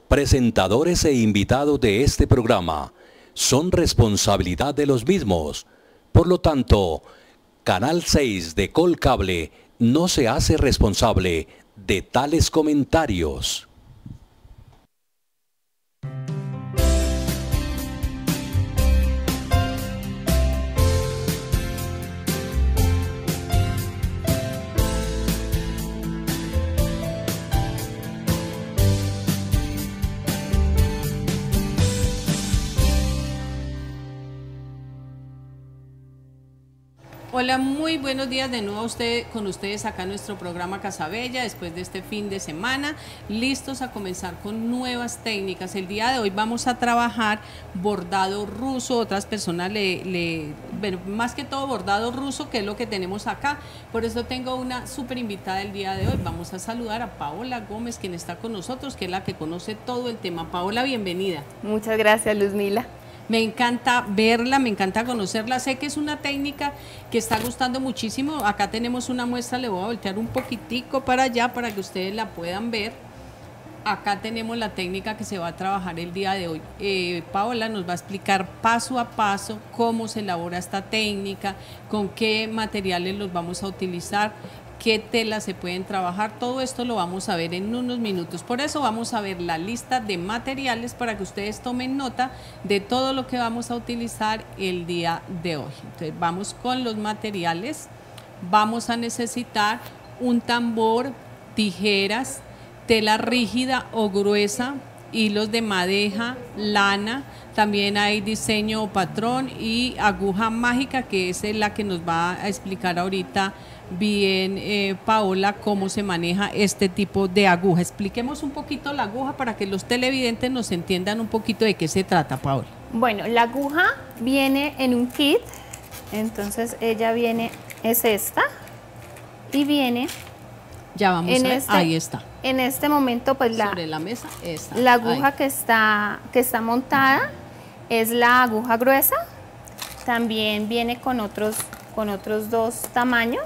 presentadores e invitados de este programa son responsabilidad de los mismos. Por lo tanto, Canal 6 de Colcable no se hace responsable de tales comentarios. Hola, muy buenos días de nuevo con ustedes acá en nuestro programa Casabella, después de este fin de semana, listos a comenzar con nuevas técnicas. El día de hoy vamos a trabajar bordado ruso, otras personas bueno, más que todo bordado ruso, que es lo que tenemos acá. Por eso tengo una súper invitada el día de hoy. Vamos a saludar a Paola Gómez, quien está con nosotros, que es la que conoce todo el tema. Paola, bienvenida. Muchas gracias, Luzmila. Me encanta verla, me encanta conocerla. Sé que es una técnica que está gustando muchísimo. Acá tenemos una muestra, le voy a voltear un poquitico para allá para que ustedes la puedan ver. Acá tenemos la técnica que se va a trabajar el día de hoy. Paola nos va a explicar paso a paso cómo se elabora esta técnica, con qué materiales los vamos a utilizar, qué telas se pueden trabajar. Todo esto lo vamos a ver en unos minutos. Por eso vamos a ver la lista de materiales para que ustedes tomen nota de todo lo que vamos a utilizar el día de hoy. Entonces vamos con los materiales. Vamos a necesitar un tambor, tijeras, tela rígida o gruesa, hilos de madeja, lana, también hay diseño o patrón y aguja mágica, que es la que nos va a explicar ahorita bien Paola cómo se maneja este tipo de aguja. Expliquemos un poquito la aguja para que los televidentes nos entiendan un poquito de qué se trata, Paola. Bueno, la aguja viene en un kit, entonces ella viene, es esta, y viene... Ya vamos a ver, ahí está. En este momento, pues sobre la mesa, esta, la aguja que está montada es la aguja gruesa. También viene con otros dos tamaños.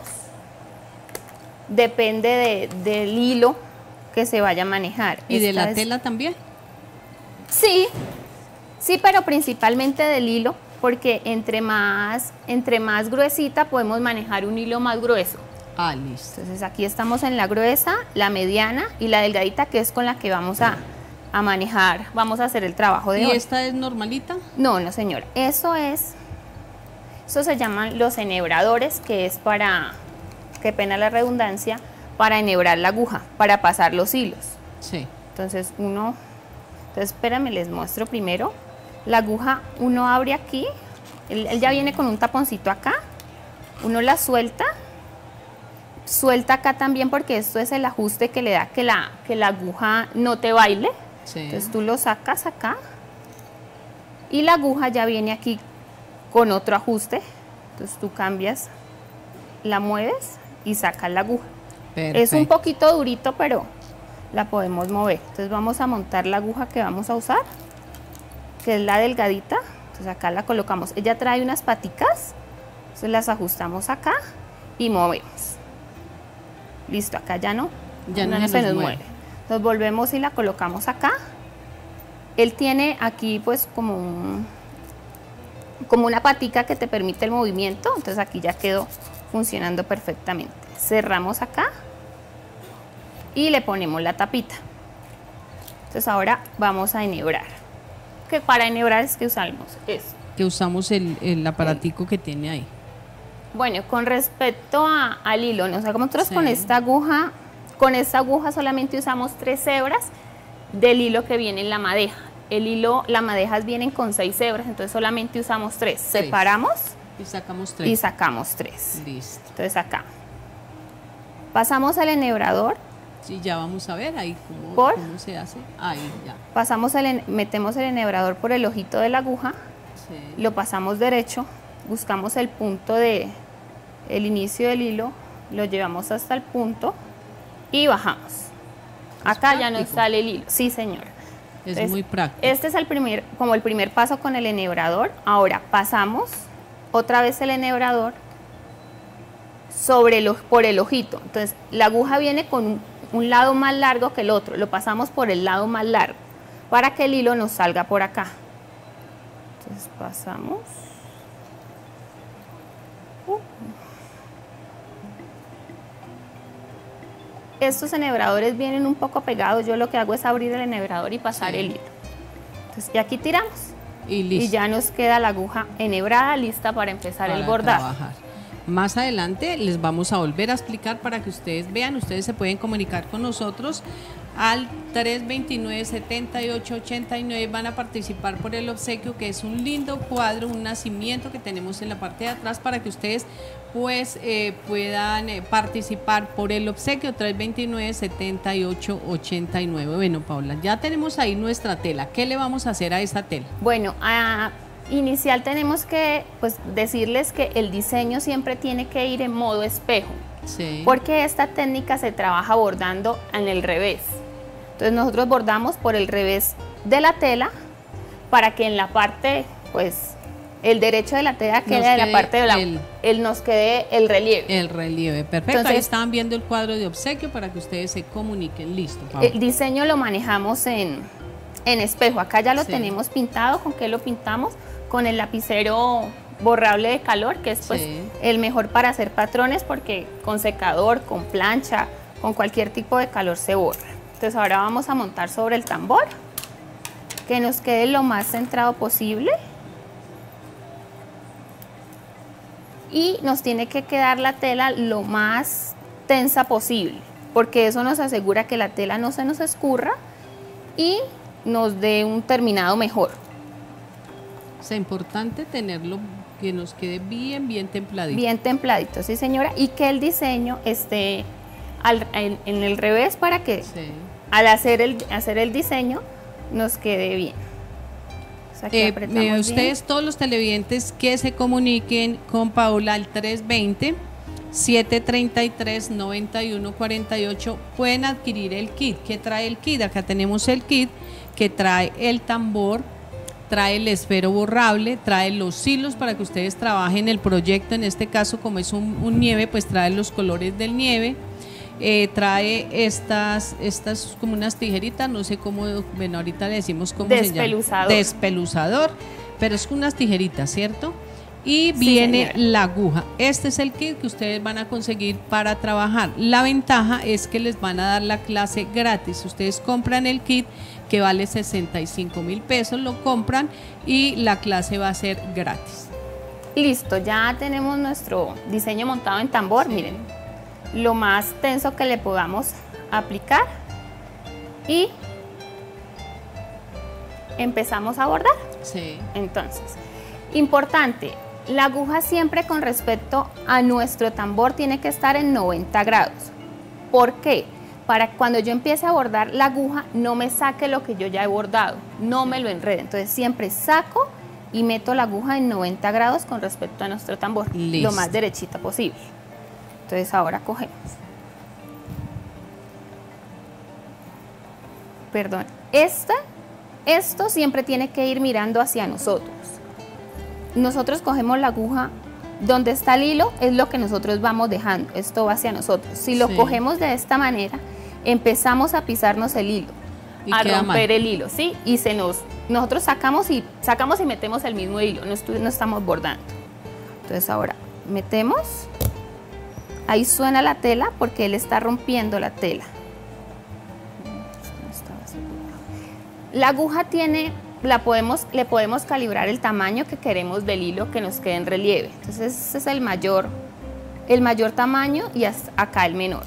Depende del hilo que se vaya a manejar. ¿Y de la tela también? Sí, sí, pero principalmente del hilo, porque entre más gruesita podemos manejar un hilo más grueso. Ah, listo. Entonces aquí estamos en la gruesa, la mediana y la delgadita, que es con la que vamos a manejar, vamos a hacer el trabajo de hoy. ¿Y esta es normalita? No, no señora, eso se llaman los enhebradores, que es para, qué pena la redundancia, para enhebrar la aguja, para pasar los hilos. Sí. Entonces espérame, les muestro primero. La aguja uno abre aquí, él ya viene con un taponcito acá, uno la suelta acá también, porque esto es el ajuste que le da que la aguja no te baile. Sí. Entonces tú lo sacas acá y la aguja ya viene aquí con otro ajuste. Entonces tú cambias, la mueves y sacas la aguja. Perfecto. Es un poquito durito, pero la podemos mover. Entonces vamos a montar la aguja que vamos a usar, que es la delgadita. Entonces acá la colocamos. Ella trae unas paticas, entonces las ajustamos acá y movemos. Listo, acá ya no se nos mueve. Entonces volvemos y la colocamos acá. Él tiene aquí pues como una patica que te permite el movimiento, entonces aquí ya quedó funcionando perfectamente. Cerramos acá y le ponemos la tapita. Entonces ahora vamos a enhebrar. Que para enhebrar es que usamos esto. Que usamos el aparatico que tiene ahí. Bueno, con respecto al hilo, nosotros sí. Con esta aguja solamente usamos 3 hebras del hilo que viene en la madeja. Las madejas vienen con 6 hebras, entonces solamente usamos 3. Separamos y sacamos 3. Y sacamos 3. Listo. Entonces acá pasamos el enhebrador. Sí, ya vamos a ver ahí cómo se hace. Ahí ya. Metemos el enhebrador por el ojito de la aguja, sí. Lo pasamos derecho, buscamos el punto el inicio del hilo, lo llevamos hasta el punto y bajamos. Acá ya nos sale el hilo. Sí, señora. Es muy práctico. Este es el primer paso con el enhebrador. Ahora pasamos otra vez el enhebrador por el ojito. Entonces la aguja viene con un lado más largo que el otro, lo pasamos por el lado más largo. para que el hilo nos salga por acá. Entonces pasamos. Estos enhebradores vienen un poco pegados, yo lo que hago es abrir el enhebrador y pasar el hilo. Entonces y aquí tiramos y ya nos queda la aguja enhebrada lista para empezar el bordado. Trabajar. Más adelante les vamos a volver a explicar para que ustedes vean, ustedes se pueden comunicar con nosotros al 329-7889, van a participar por el obsequio, que es un lindo cuadro, un nacimiento que tenemos en la parte de atrás para que ustedes pues puedan participar por el obsequio. 329-7889. Bueno, Paula, ya tenemos ahí nuestra tela. ¿Qué le vamos a hacer a esa tela? Bueno, inicial tenemos que pues decirles que el diseño siempre tiene que ir en modo espejo, porque esta técnica se trabaja bordando en el revés. Entonces nosotros bordamos por el revés de la tela para que en la parte, pues el derecho de la tela quede en la parte de la nos quede el relieve. El relieve, perfecto. Entonces, ahí estaban viendo el cuadro de obsequio para que ustedes se comuniquen. Listo, Paula. El diseño lo manejamos en espejo. Acá ya lo tenemos pintado. ¿Con qué lo pintamos? Con el lapicero borrable de calor, que es pues el mejor para hacer patrones, porque con secador, con plancha, con cualquier tipo de calor se borra. Entonces ahora vamos a montar sobre el tambor, que nos quede lo más centrado posible. Y nos tiene que quedar la tela lo más tensa posible, porque eso nos asegura que la tela no se nos escurra y nos dé un terminado mejor. Es importante tenerlo que nos quede bien templadito. Bien templadito, sí señora, y que el diseño esté en el revés para que al hacer el diseño nos quede bien. O sea, ustedes, todos los televidentes que se comuniquen con Paula al 320-733-9148 pueden adquirir el kit. ¿Qué trae el kit? Acá tenemos el kit que trae el tambor, trae el esfero borrable, trae los hilos para que ustedes trabajen el proyecto. En este caso, como es un nieve, pues trae los colores del nieve. Trae estas como unas tijeritas, no sé cómo, bueno, ahorita le decimos cómo se llama. Despeluzador, pero es unas tijeritas, ¿cierto? Y viene la aguja. Este es el kit que ustedes van a conseguir para trabajar. La ventaja es que les van a dar la clase gratis. Ustedes compran el kit que vale 65.000 pesos, lo compran y la clase va a ser gratis. Listo, ya tenemos nuestro diseño montado en tambor, miren. Lo más tenso que le podamos aplicar y empezamos a bordar. Entonces, importante, la aguja siempre con respecto a nuestro tambor tiene que estar en 90 grados. ¿Por qué? Para que cuando yo empiece a bordar la aguja no me saque lo que yo ya he bordado, no me lo enrede. Entonces siempre saco y meto la aguja en 90 grados con respecto a nuestro tambor, lo más derechita posible. Entonces ahora cogemos, perdón, esto siempre tiene que ir mirando hacia nosotros. Nosotros cogemos la aguja, donde está el hilo es lo que nosotros vamos dejando, esto va hacia nosotros. Si lo cogemos de esta manera, empezamos a pisarnos el hilo, a romper el hilo, ¿sí? Y nosotros sacamos y metemos el mismo hilo, no estamos bordando. Entonces ahora metemos. Ahí suena la tela porque él está rompiendo la tela. La aguja le podemos calibrar el tamaño que queremos del hilo que nos quede en relieve. Entonces ese es el mayor tamaño y acá el menor.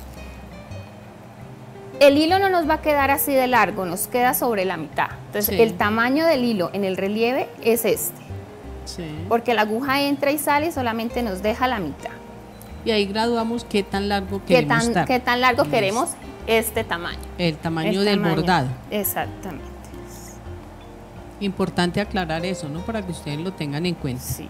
El hilo no nos va a quedar así de largo, nos queda sobre la mitad. Entonces el tamaño del hilo en el relieve es este. Porque la aguja entra y sale y solamente nos deja la mitad. Y ahí graduamos qué tan largo queremos dar. Qué tan largo queremos este tamaño. El tamaño del bordado. Exactamente. Importante aclarar eso, ¿no? Para que ustedes lo tengan en cuenta. Sí.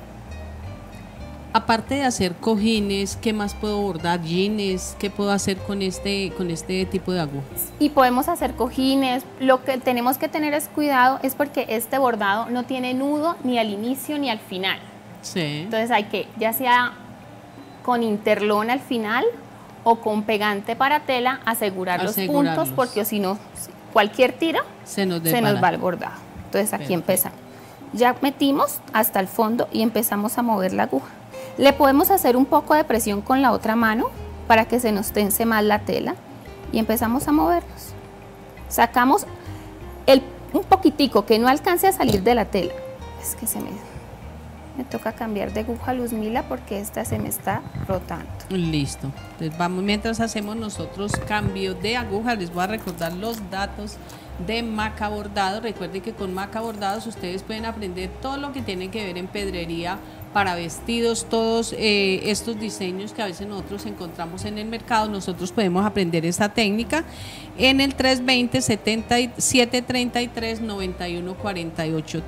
Aparte de hacer cojines, ¿qué más puedo bordar? Jeans, ¿qué puedo hacer con este tipo de agujas? Y podemos hacer cojines. Lo que tenemos que tener es cuidado, es porque este bordado no tiene nudo ni al inicio ni al final. Entonces hay que, ya sea con interlón al final o con pegante para tela, asegurar los puntos, porque si no cualquier tiro se nos va al bordado. Entonces aquí empezamos. Ya metimos hasta el fondo y empezamos a mover la aguja. Le podemos hacer un poco de presión con la otra mano para que se nos tense más la tela y empezamos a movernos. Sacamos un poquitico que no alcance a salir de la tela. Es que me toca cambiar de aguja, Luzmila, porque esta se me está rotando. Listo. Entonces vamos, mientras hacemos nosotros cambio de aguja, les voy a recordar los datos de Maca Bordado. Recuerden que con Maca Bordados ustedes pueden aprender todo lo que tiene que ver en pedrería para vestidos, todos estos diseños que a veces nosotros encontramos en el mercado. Nosotros podemos aprender esta técnica en el 320-733-9148.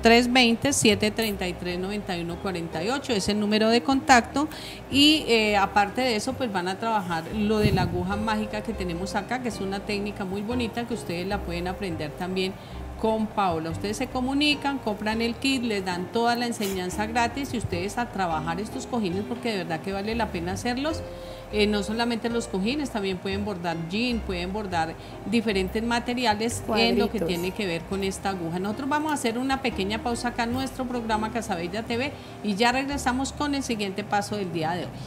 320-733-9148 es el número de contacto. Y aparte de eso, pues van a trabajar lo de la aguja mágica que tenemos acá, que es una técnica muy bonita que ustedes la pueden aprender también con Paola. Ustedes se comunican, compran el kit, les dan toda la enseñanza gratis y ustedes a trabajar estos cojines, porque de verdad que vale la pena hacerlos. No solamente los cojines, también pueden bordar jean, pueden bordar diferentes materiales en lo que tiene que ver con esta aguja. Nosotros vamos a hacer una pequeña pausa acá en nuestro programa Casabella TV y ya regresamos con el siguiente paso del día de hoy.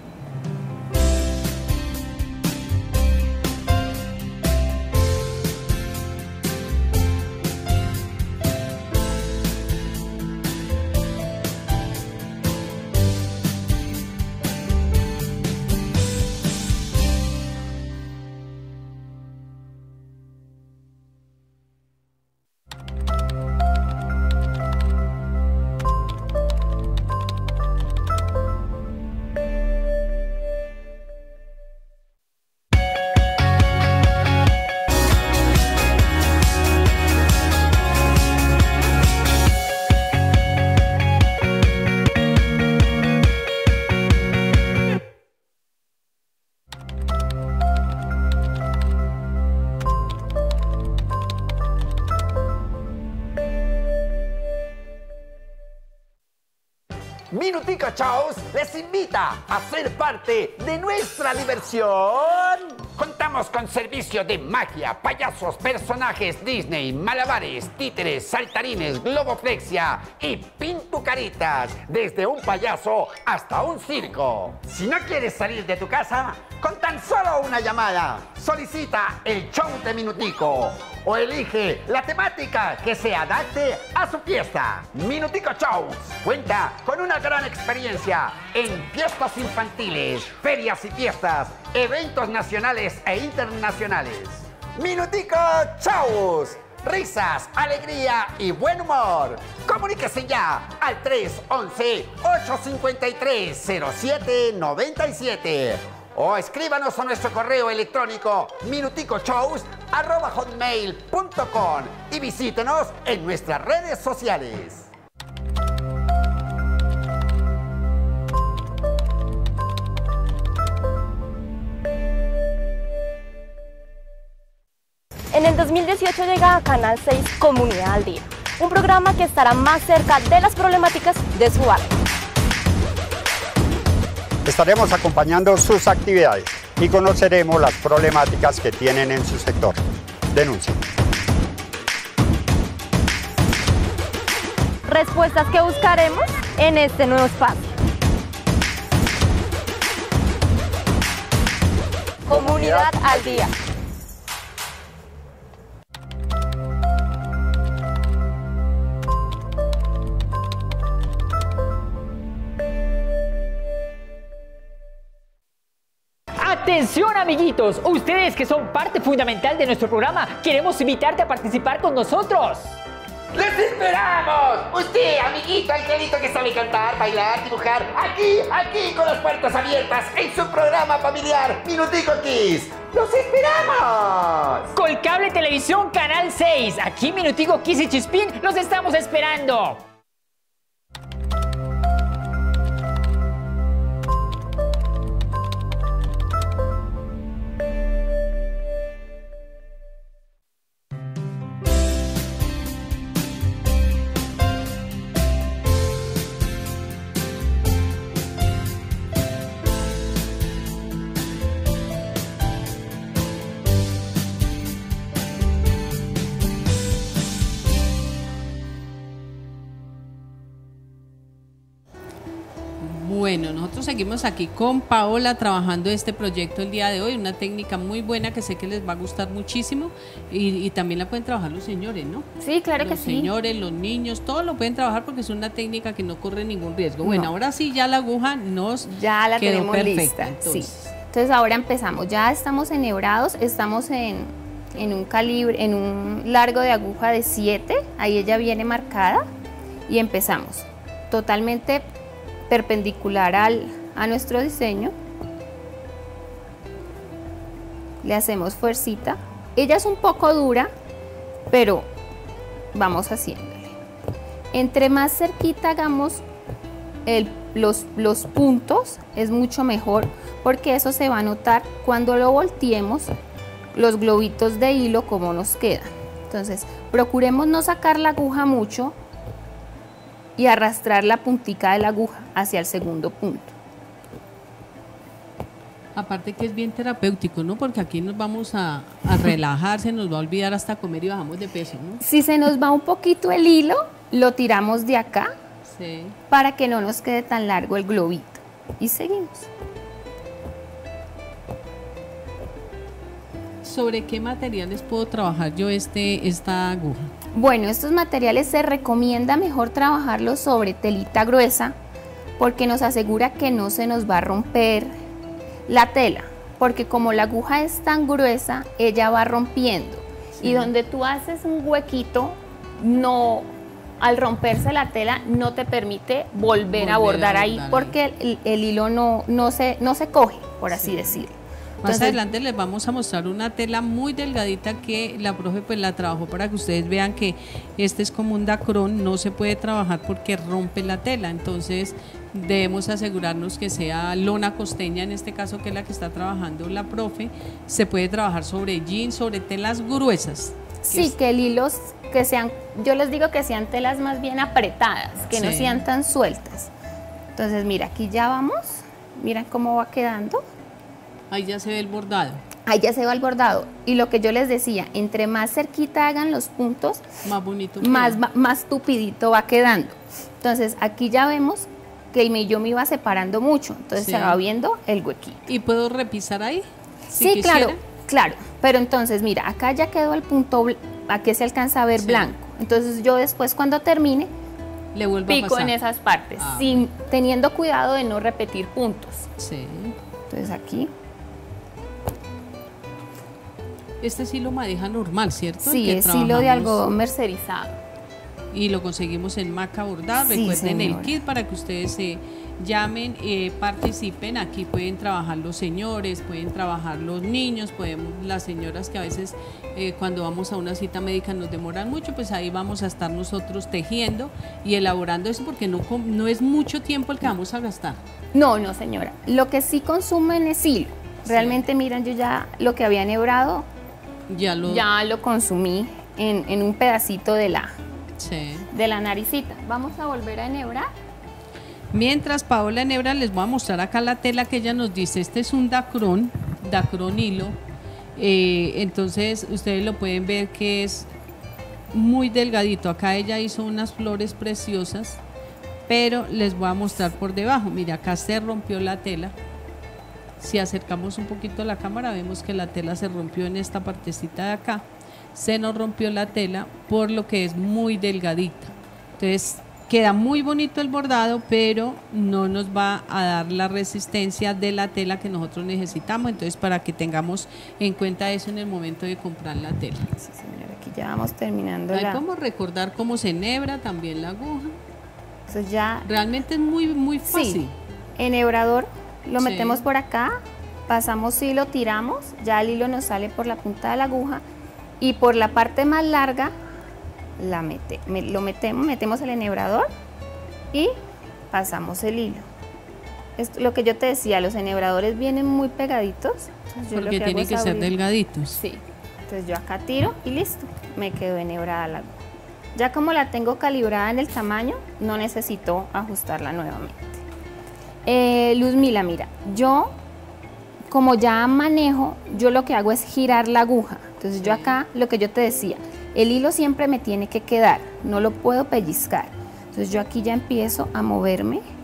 Minutico Shows les invita a ser parte de nuestra diversión. Contamos con servicio de magia, payasos, personajes Disney, malabares, títeres, saltarines, globoflexia y pintucaritas, desde un payaso hasta un circo. Si no quieres salir de tu casa, con tan solo una llamada, solicita el show de Minutico o elige la temática que se adapte a su fiesta. Minutico Shows cuenta con una gran experiencia en fiestas infantiles, ferias y fiestas, eventos nacionales e internacionales. Minutico Shows. Risas, alegría y buen humor. Comuníquese ya al 311-853-0797 o escríbanos a nuestro correo electrónico minuticochows@hotmail.com y visítenos en nuestras redes sociales. En el 2018 llega a Canal 6 Comunidad al Día, un programa que estará más cerca de las problemáticas de su barrio. Estaremos acompañando sus actividades y conoceremos las problemáticas que tienen en su sector. Denuncien. Respuestas que buscaremos en este nuevo espacio. Comunidad al Día. Atención amiguitos, ustedes que son parte fundamental de nuestro programa, queremos invitarte a participar con nosotros. ¡Les esperamos! Usted, amiguito, angelito que sabe cantar, bailar, dibujar, aquí con las puertas abiertas en su programa familiar Minutico Kids. ¡Los esperamos! Colcable Televisión Canal 6, aquí Minutico Kids y Chispín los estamos esperando. Bueno, nosotros seguimos aquí con Paola trabajando este proyecto el día de hoy, una técnica muy buena que sé que les va a gustar muchísimo y también la pueden trabajar los señores, ¿no? Sí, claro que sí. Los señores, los niños, todos lo pueden trabajar porque es una técnica que no corre ningún riesgo. No. Bueno, ahora sí ya la aguja nos ya la quedó tenemos perfecta, lista. entonces. Sí. Entonces ahora empezamos, ya estamos enhebrados, estamos en un calibre, en un largo de aguja de 7, ahí ella viene marcada y empezamos totalmente perpendicular a nuestro diseño. Le hacemos fuercita, ella es un poco dura, pero vamos haciéndole. Entre más cerquita hagamos los puntos, es mucho mejor, porque eso se va a notar cuando lo volteemos, los globitos de hilo como nos quedan. Entonces procuremos no sacar la aguja mucho y arrastrar la puntica de la aguja hacia el segundo punto. Aparte que es bien terapéutico, ¿no? Porque aquí nos vamos a relajar, se nos va a olvidar hasta comer y bajamos de peso, ¿no? Si se nos va un poquito el hilo, lo tiramos de acá, sí, para que no nos quede tan largo el globito. Y seguimos. ¿Sobre qué materiales puedo trabajar yo esta aguja? Bueno, estos materiales se recomienda mejor trabajarlos sobre telita gruesa, porque nos asegura que no se nos va a romper la tela, porque como la aguja es tan gruesa, ella va rompiendo. Sí. Y donde tú haces un huequito, no, al romperse la tela no te permite volver a bordar ahí, porque el hilo no se coge, por así decirlo. Más adelante les vamos a mostrar una tela muy delgadita que la profe pues la trabajó para que ustedes vean que este es como un dacrón, no se puede trabajar porque rompe la tela, entonces debemos asegurarnos que sea lona costeña, en este caso que es la que está trabajando la profe. Se puede trabajar sobre jeans, sobre telas gruesas. Sí, que el hilo, que sean, yo les digo que sean telas más bien apretadas, que no sean tan sueltas. Entonces mira, aquí ya vamos, mira cómo va quedando. Ahí ya se ve el bordado. Ahí ya se va el bordado. Y lo que yo les decía, entre más cerquita hagan los puntos, más bonito, más tupidito va quedando. Entonces aquí ya vemos que yo me iba separando mucho, entonces se va viendo el huequito. ¿Y puedo repisar ahí? Sí, claro. Pero entonces mira, acá ya quedó el punto, aquí se alcanza a ver blanco. Entonces yo después cuando termine, le vuelvo pico a pasar en esas partes, teniendo cuidado de no repetir puntos. Sí. Entonces aquí. Este sí lo madeja normal, ¿cierto? Sí, es hilo de algodón mercerizado. Y lo conseguimos en Maca Bordar. Sí, recuerden el kit para que ustedes se llamen, participen. Aquí pueden trabajar los señores, pueden trabajar los niños, las señoras que a veces cuando vamos a una cita médica nos demoran mucho, pues ahí vamos a estar nosotros tejiendo y elaborando eso, porque no es mucho tiempo el que vamos a gastar. No, señora. Lo que sí consumen es hilo. Realmente, miren, yo ya lo que había enhebrado ya lo consumí en un pedacito de la naricita. Vamos a volver a enhebrar. Mientras Paola enhebra, les voy a mostrar acá la tela que ella nos dice. Este es un dacrón hilo. Entonces ustedes lo pueden ver que es muy delgadito. Acá ella hizo unas flores preciosas, pero les voy a mostrar por debajo. Mira, acá se rompió la tela. Si acercamos un poquito la cámara, vemos que la tela se rompió en esta partecita de acá. Se nos rompió la tela por lo que es muy delgadita. Entonces queda muy bonito el bordado, pero no nos va a dar la resistencia de la tela que nosotros necesitamos. Entonces, para que tengamos en cuenta eso en el momento de comprar la tela. Sí, señora, aquí ya vamos terminando. Hay como recordar cómo se enhebra también la aguja. Entonces ya realmente es muy fácil. Sí, enhebrador. Lo metemos por acá, pasamos hilo, tiramos, ya el hilo nos sale por la punta de la aguja y por la parte más larga metemos el enhebrador y pasamos el hilo. Esto, lo que yo te decía, los enhebradores vienen muy pegaditos. Porque tienen que ser delgaditos. Sí, entonces yo acá tiro y listo, me quedó enhebrada la aguja. Ya como la tengo calibrada en el tamaño, no necesito ajustarla nuevamente. Luzmila, mira, yo como ya manejo, yo lo que hago es girar la aguja. Entonces yo acá, lo que yo te decía, el hilo siempre me tiene que quedar, no lo puedo pellizcar. Entonces yo aquí ya empiezo a moverme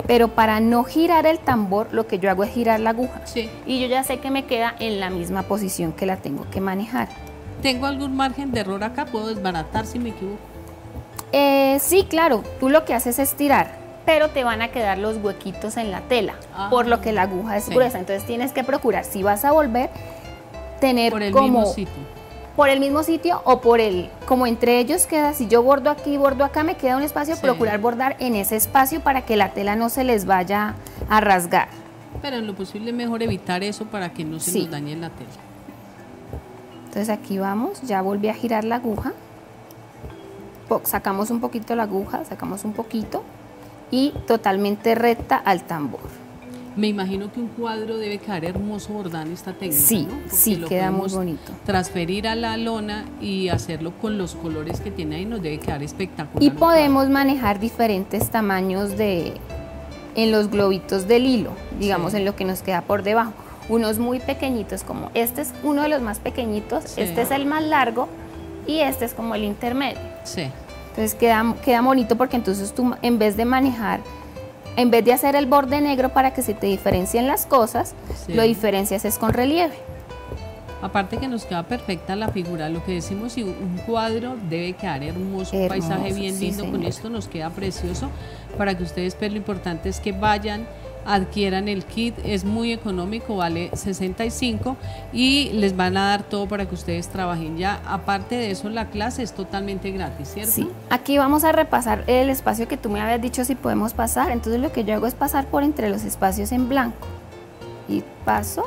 pero para no girar el tambor, lo que yo hago es girar la aguja. Sí. Y yo ya sé que me queda en la misma posición que la tengo que manejar. ¿Tengo algún margen de error acá? ¿Puedo desbaratar si me equivoco? Sí, claro, tú lo que haces es tirar, pero te van a quedar los huequitos en la tela, por lo que la aguja es gruesa. Entonces tienes que procurar, si vas a volver, tener por el como... mismo sitio. Por el mismo sitio o por el, como entre ellos queda, si yo bordo aquí, bordo acá, me queda un espacio, procurar bordar en ese espacio para que la tela no se les vaya a rasgar. Pero en lo posible mejor evitar eso para que no se nos dañe la tela. Entonces aquí vamos, ya volví a girar la aguja, sacamos un poquito la aguja, sacamos un poquito y totalmente recta al tambor. Me imagino que un cuadro debe quedar hermoso bordando esta técnica, sí, ¿no? Porque sí, queda muy bonito. Transferir a la lona y hacerlo con los colores que tiene ahí nos debe quedar espectacular. Y podemos manejar diferentes tamaños en los globitos del hilo, digamos, en lo que nos queda por debajo. Unos muy pequeñitos, como este es uno de los más pequeñitos, este es el más largo y este es como el intermedio. Sí. Entonces queda bonito porque entonces tú en vez de hacer el borde negro para que se te diferencien las cosas, lo diferencias es con relieve. Aparte que nos queda perfecta la figura, lo que decimos, si un cuadro debe quedar hermoso, un paisaje bien lindo, con esto nos queda precioso. Para que ustedes vean, lo importante es que vayan, adquieran el kit, es muy económico, vale 65 y les van a dar todo para que ustedes trabajen ya. Aparte de eso, la clase es totalmente gratis, ¿cierto? Sí, aquí vamos a repasar el espacio que tú me habías dicho si podemos pasar. Entonces lo que yo hago es pasar por entre los espacios en blanco y paso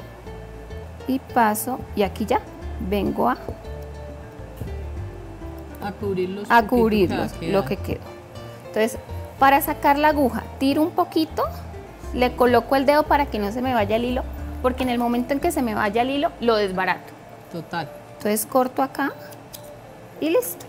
y aquí ya vengo a cubrirlos, lo que quedó. Entonces, para sacar la aguja, tiro un poquito, le coloco el dedo para que no se me vaya el hilo, porque en el momento en que se me vaya el hilo, lo desbarato. Total. Entonces corto acá y listo.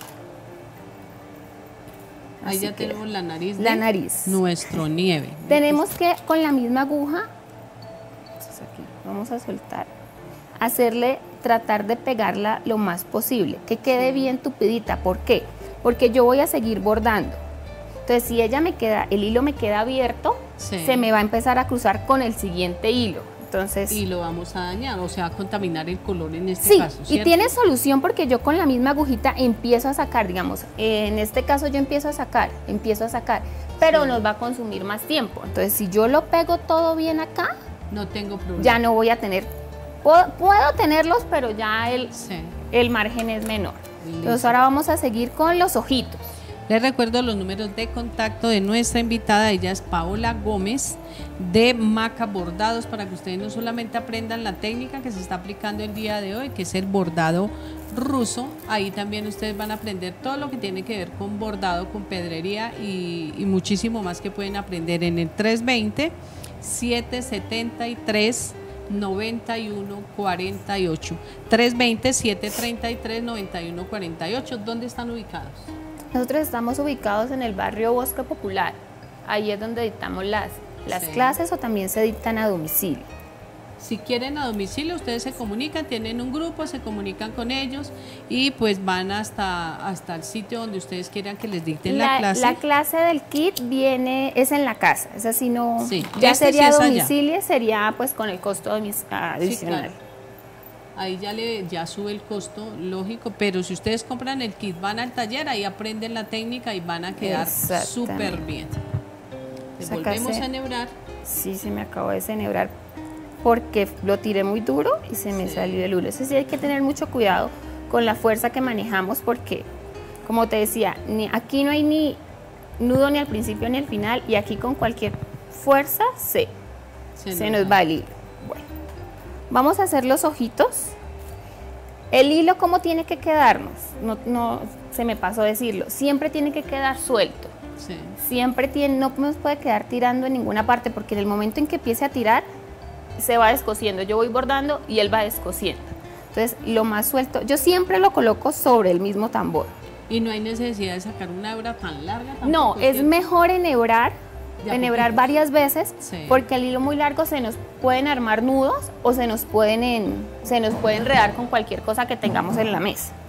Ahí ya tenemos la nariz. La nariz. Nuestro nieve. Tenemos que, con la misma aguja, entonces aquí vamos a soltar, tratar de pegarla lo más posible, que quede bien tupidita. ¿Por qué? Porque yo voy a seguir bordando. Entonces, si el hilo me queda abierto, se me va a empezar a cruzar con el siguiente hilo. Entonces, y lo vamos a dañar, o sea, a contaminar el color en este caso, ¿cierto? Y tiene solución porque yo con la misma agujita empiezo a sacar, digamos, en este caso yo empiezo a sacar, pero nos va a consumir más tiempo. Entonces, si yo lo pego todo bien acá, no tengo problema. Ya no voy a tener, puedo tenerlos, pero ya el margen es menor. Listo. Entonces, ahora vamos a seguir con los ojitos. Les recuerdo los números de contacto de nuestra invitada, ella es Paola Gómez de Maca Bordados, para que ustedes no solamente aprendan la técnica que se está aplicando el día de hoy, que es el bordado ruso. Ahí también ustedes van a aprender todo lo que tiene que ver con bordado, con pedrería y muchísimo más que pueden aprender en el 320-773-9148. 320-733-9148. ¿Dónde están ubicados? Nosotros estamos ubicados en el barrio Bosque Popular. Ahí es donde dictamos las clases, o también se dictan a domicilio. Si quieren a domicilio, ustedes se comunican, tienen un grupo, se comunican con ellos y pues van hasta el sitio donde ustedes quieran que les dicten la clase. La clase del kit es en la casa, es así, no, ya sería a domicilio, sería pues con el costo adicional. Sí, claro. Ahí ya sube el costo, lógico, pero si ustedes compran el kit, van al taller, ahí aprenden la técnica y van a quedar súper bien. Volvemos a enhebrar. Sí, se me acabó de enhebrar porque lo tiré muy duro y se me salió el hilo. Eso sí, hay que tener mucho cuidado con la fuerza que manejamos porque, como te decía, aquí no hay ni nudo ni al principio ni al final, y aquí con cualquier fuerza se nos va el hilo. Bueno, vamos a hacer los ojitos. El hilo, ¿cómo tiene que quedarnos? No se me pasó decirlo, siempre tiene que quedar suelto. Sí. Siempre no nos puede quedar tirando en ninguna parte, porque en el momento en que empiece a tirar se va descosiendo. Yo voy bordando y él va descosiendo. Entonces, lo más suelto, yo siempre lo coloco sobre el mismo tambor. Y no hay necesidad de sacar una hebra tan larga. No, es mejor enhebrar varias veces, porque al hilo muy largo se nos pueden armar nudos o se nos pueden enredar con cualquier cosa que tengamos en la mesa.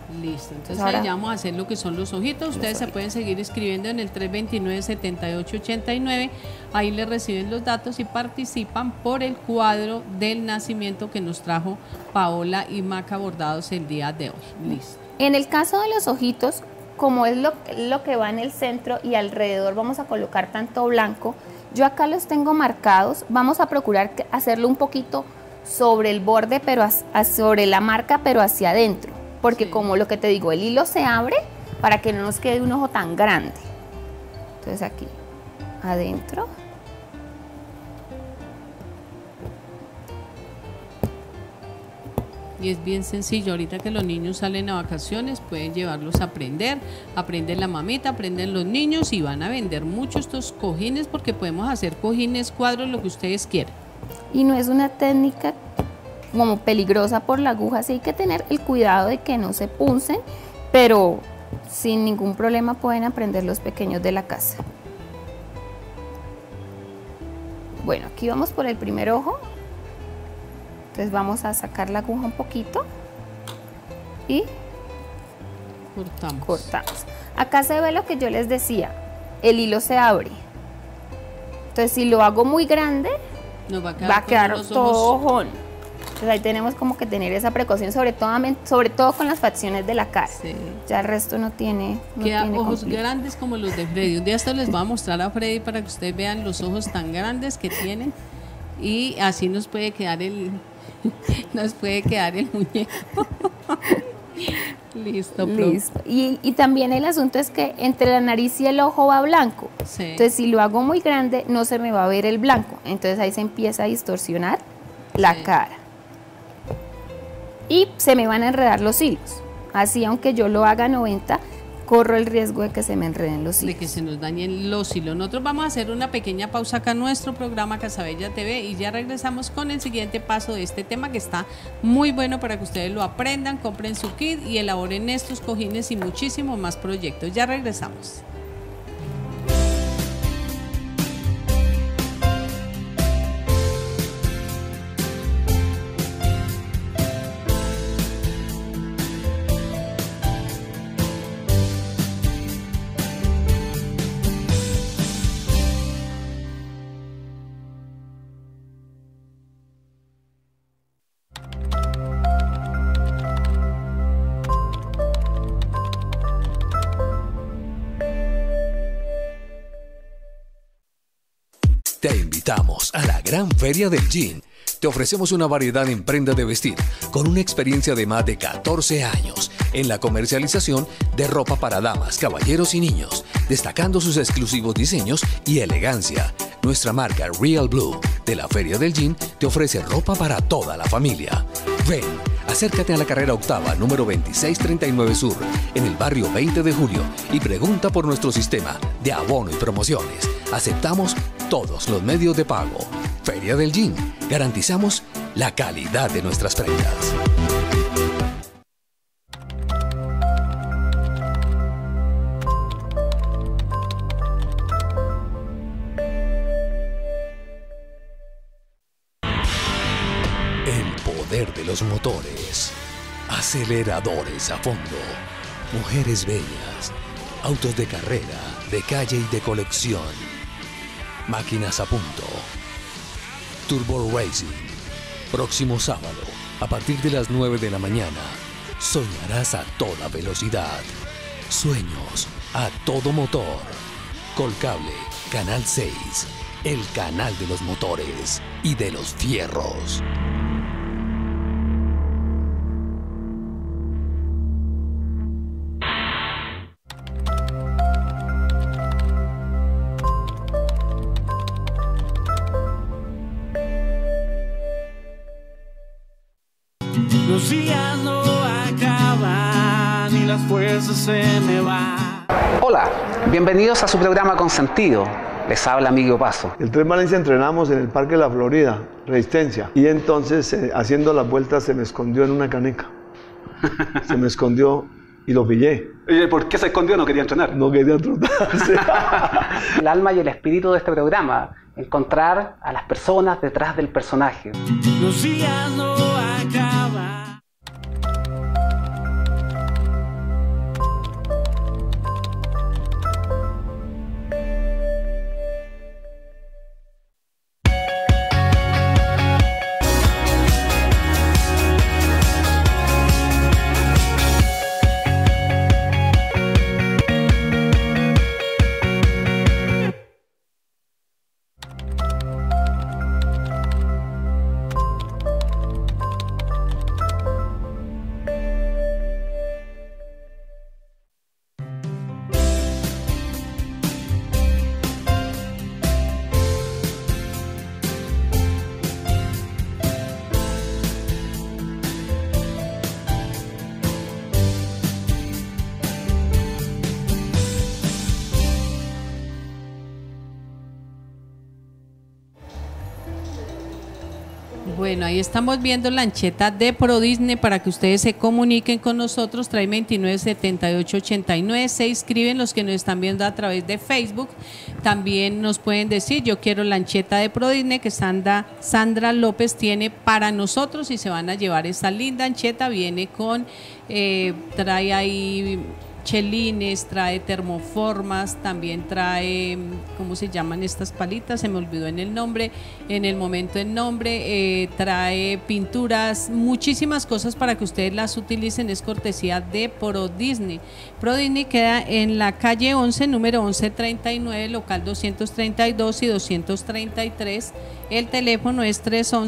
Listo, entonces ahora ya vamos a hacer lo que son los ojitos. Ustedes se pueden seguir escribiendo en el 329-7889. Ahí les reciben los datos y participan por el cuadro del nacimiento que nos trajo Paola y Maca bordados el día de hoy. Listo. En el caso de los ojitos, como es lo que va en el centro y alrededor vamos a colocar tanto blanco, yo acá los tengo marcados. Vamos a procurar hacerlo un poquito sobre el borde, pero sobre la marca, pero hacia adentro. Porque como lo que te digo, el hilo se abre para que no nos quede un ojo tan grande. Entonces aquí, adentro. Y es bien sencillo, ahorita que los niños salen a vacaciones, pueden llevarlos a aprender, aprenden la mamita, aprenden los niños y van a vender mucho estos cojines porque podemos hacer cojines, cuadros, lo que ustedes quieran. Y no es una técnica como peligrosa por la aguja, sí hay que tener el cuidado de que no se puncen, pero sin ningún problema pueden aprender los pequeños de la casa. Bueno, aquí vamos por el primer ojo. Entonces vamos a sacar la aguja un poquito y cortamos. Acá se ve lo que yo les decía, el hilo se abre. Entonces si lo hago muy grande, va a quedar todo ojón. Entonces ahí tenemos como que tener esa precaución, sobre todo con las facciones de la cara. Sí. Ya el resto no tiene ojos grandes como los de Freddy. Un día esto les voy a mostrar a Freddy para que ustedes vean los ojos tan grandes que tienen y así nos puede quedar el muñeco. Listo. Y también el asunto es que entre la nariz y el ojo va blanco. Sí. Entonces si lo hago muy grande no se me va a ver el blanco. Entonces ahí se empieza a distorsionar la cara. Y se me van a enredar los hilos. Así aunque yo lo haga 90, corro el riesgo de que se me enreden los hilos. De que se nos dañen los hilos. Nosotros vamos a hacer una pequeña pausa acá en nuestro programa Casabella TV y ya regresamos con el siguiente paso de este tema que está muy bueno para que ustedes lo aprendan, compren su kit y elaboren estos cojines y muchísimos más proyectos. Ya regresamos. Te invitamos a la Gran Feria del Jean. Te ofrecemos una variedad en prenda de vestir con una experiencia de más de 14 años en la comercialización de ropa para damas, caballeros y niños, destacando sus exclusivos diseños y elegancia. Nuestra marca Real Blue de la Feria del Jean te ofrece ropa para toda la familia. Ven, acércate a la carrera octava, número 2639 Sur, en el barrio 20 de Julio y pregunta por nuestro sistema de abono y promociones. Aceptamos todos los medios de pago. Feria del Jean. Garantizamos la calidad de nuestras prendas. El poder de los motores. Aceleradores a fondo. Mujeres bellas. Autos de carrera, de calle y de colección. Máquinas a punto. Turbo Racing. Próximo sábado, a partir de las 9 de la mañana. Soñarás a toda velocidad. Sueños a todo motor. Colcable, Canal 6. El canal de los motores y de los fierros. Los días no acaban y las fuerzas se me van. Hola, bienvenidos a su programa Consentido. Les habla Miguel Paso. El Tren Valencia entrenamos en el Parque de la Florida, Resistencia. Y entonces, haciendo las vueltas, se me escondió en una caneca. Se me escondió y lo pillé. ¿Y por qué se escondió? ¿No quería entrenar? No quería trotarse. El alma y el espíritu de este programa, encontrar a las personas detrás del personaje. Los días no acaban. Bueno, ahí estamos viendo lancheta de Pro Disney para que ustedes se comuniquen con nosotros. Trae 297889. Se inscriben los que nos están viendo a través de Facebook. También nos pueden decir, yo quiero lancheta de Pro Disney que Sandra López tiene para nosotros y se van a llevar esta linda lancheta. Viene con, trae ahí chelines, trae termoformas, también trae, ¿cómo se llaman estas palitas? Se me olvidó en el nombre, en el momento el nombre, trae pinturas, muchísimas cosas para que ustedes las utilicen, es cortesía de Pro Disney. Pro Disney queda en la calle 11, número 1139, local 232 y 233. El teléfono es